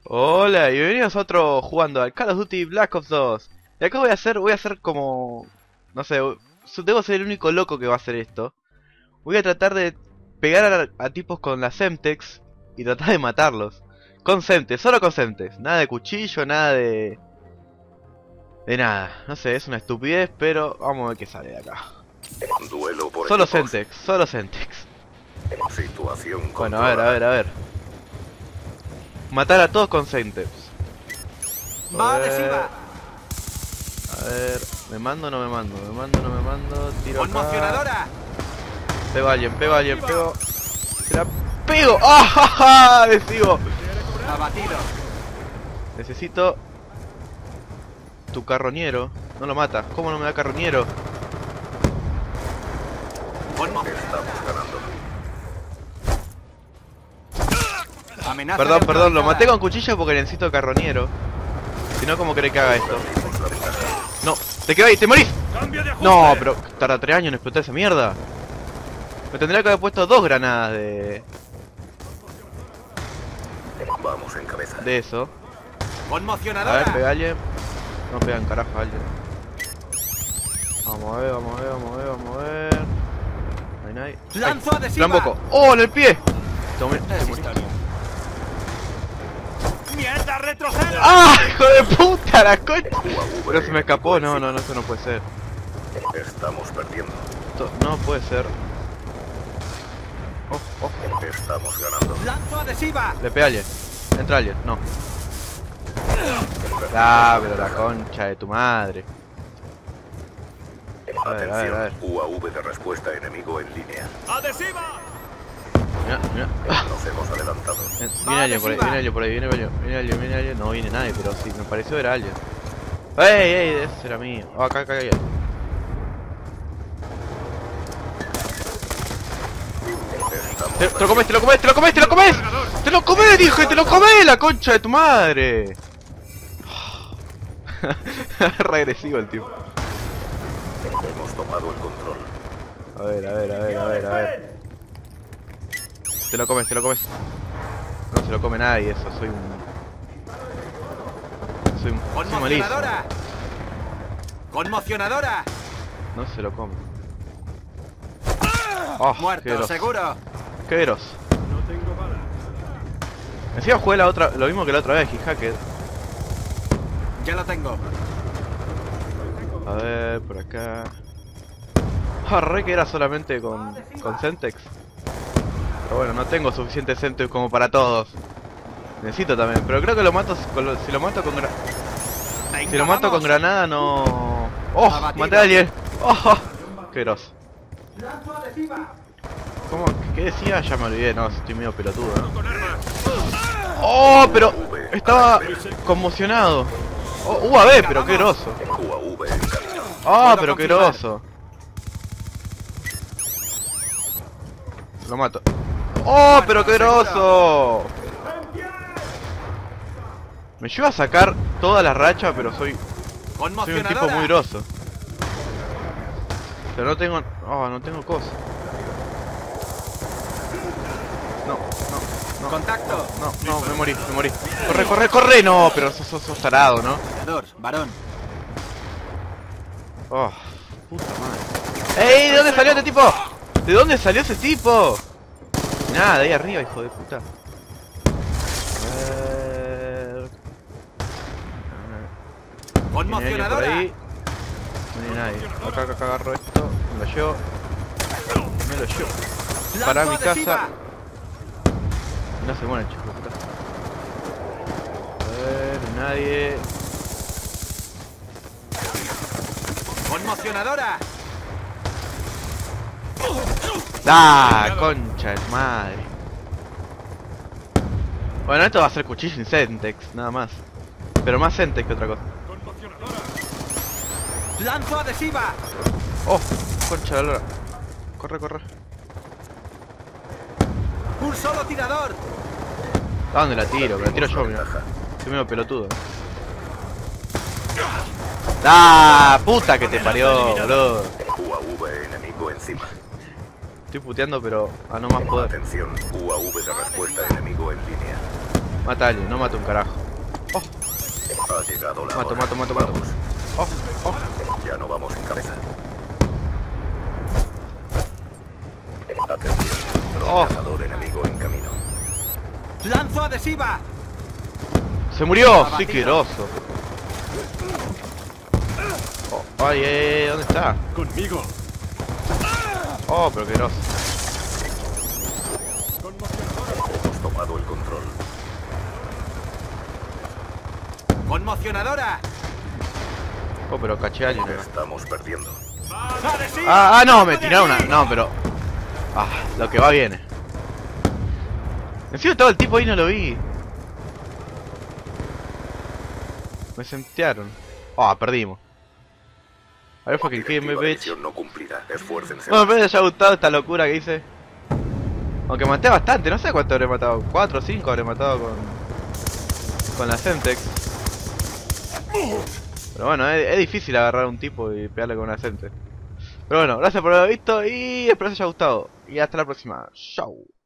Hola y bienvenidos a otro jugando al Call of Duty Black Ops 2. Y acá voy a hacer como... No sé, debo ser el único loco que va a hacer esto. Voy a tratar de pegar a tipos con la Semtex y tratar de matarlos. Con Semtex, solo con Semtex. Nada de cuchillo, nada de... De nada. No sé, es una estupidez, pero vamos a ver qué sale de acá. Duelo por Solo equipos. Semtex, solo Semtex. Situación Bueno, controlada. a ver. Matar a todos con Semtex. Va adhesiva. A ver, ¿me mando o no me mando? ¿Me mando o no me mando? Tiro acá. Conmocionadora. Pego a alguien, pego. ¡Se la pego! ¡Ah, ja, ja! Adhesivo. Abatido. Necesito... Tu carroñero. No lo mata. ¿Cómo no me da carroñero? Estamos ganando. Amenaza. Perdón, lo maté con cuchillo porque necesito carroñero. Si no, ¿cómo querés que haga esto? Perdimos la ventaja. No, te quedas ahí, te morís. No, pero tarda 3 años en explotar esa mierda. Me tendría que haber puesto 2 granadas Vamos en cabeza. de eso. A Conmocionadora. ver, pega a alguien. No pegan carajo a alguien. Vamos a ver. No hay nadie. Lanzo Ay, adhesiva. Flamboco. ¡Oh, en el pie! Tomé. Es historia. ¡Mierda, retrocedo! ¡Ah, hijo de puta, la concha! Pero se me escapó. No, eso no puede ser. Estamos perdiendo. No puede ser. Oh. Estamos ganando. Lanzo adhesiva. Le pega a alguien. Entra alguien. No. Ah, pero la concha de tu madre. A ver. Atención. UAV de respuesta enemigo en línea. Adhesiva. Mira. Nos hemos adelantado. Viene alguien por ahí, viene alguien. No viene nadie, pero sí, me pareció ver a alguien. ¡Ey! Ese era mío. Oh, acá hay alguien. Te lo comes! Dije, te lo comes, la concha de tu madre. Regresivo el tío. Hemos tomado el control. A ver. Te lo comes. No se lo come nadie, eso, soy malísimo. Conmocionadora. Conmocionadora. No se lo come. Oh, qué Muerto, groso. seguro. Qué groso. Encima jugué lo mismo que la otra vez, Hacker. Ya lo tengo. A ver, por acá. Re que era solamente con Semtex. Pero bueno, no tengo suficiente Semtex como para todos. Necesito también, pero creo que lo mato si lo mato con si lo mato con granada no... ¡Oh! Abatido. Maté a alguien. ¡Oh! ¡Qué groso! ¿Cómo? ¿Qué decía? Ya me olvidé, no, estoy medio pelotudo, ¿no? ¡Oh! Pero estaba conmocionado. Oh, UAV, pero qué groso. UAV en camino. ¡Ah, Puedo pero qué confirmar. groso! Lo mato. ¡Oh, pero qué groso! Me lleva a sacar toda la racha, pero soy un Conmocionadora. tipo muy groso. Pero no tengo... Oh, no tengo cosa. No, Contacto. me morí. ¡Corre! No, pero sos tarado, ¿no? Tirador, varón. Oh, puta madre. ¡Ey! ¿De dónde salió este tipo? ¿De dónde salió ese tipo? Nada, de ahí arriba, hijo de puta. Viene alguien por Conmocionadora. ahí. No viene nadie. Acá agarro esto. Me lo llevo. Lanzo Para mi adhesiva. casa. No se mueren, chicos. A ver, nadie. Conmocionadora. ¡Ah! Concha de madre. Bueno, esto va a ser cuchillo sin Semtex, nada más. Pero más Semtex que otra cosa. Lanzo adhesiva. ¡Oh! Concha de la lora. Corre. Un solo tirador. ¿A dónde la tiro? Me la tiro yo, La mira. ventaja. Soy medio pelotudo. ¡Ah! ¡Puta que te parió, boludo! UAV enemigo encima. Estoy puteando, pero a no más poder. Atención. UAV de respuesta enemigo en línea. Mata a alguien, no mata un carajo. Ha llegado la Mato, hora. mato. Vamos. Oh, oh. Ya no vamos en cabeza. Atención. Oh. Cazador enemigo en camino. ¡Lanzo adhesiva! ¡Se murió! Abatida. ¡Sí, que groso! Oh, ay, ¿dónde está? Conmigo. Oh, pero que groso. Hemos tomado el control. ¡Conmocionadora! Oh, pero caché a alguien acá. Estamos perdiendo. ¡Adhesiva! No, me tiraron una. No, pero. Ah, lo que va viene. Encima todo el tipo ahí no lo vi. Me sentearon. Ah, perdimos. A ver, fucking kill me, Directiva de bitch. misión no cumplida. Esfuércense. Bueno, espero que les haya gustado esta locura que hice. Aunque maté bastante, no sé cuánto habré matado. 4 o 5 habré matado con la Semtex. Pero bueno, es difícil agarrar a un tipo y pegarle con una Semtex. Pero bueno, gracias por haber visto y espero que os haya gustado. Y hasta la próxima. Chau.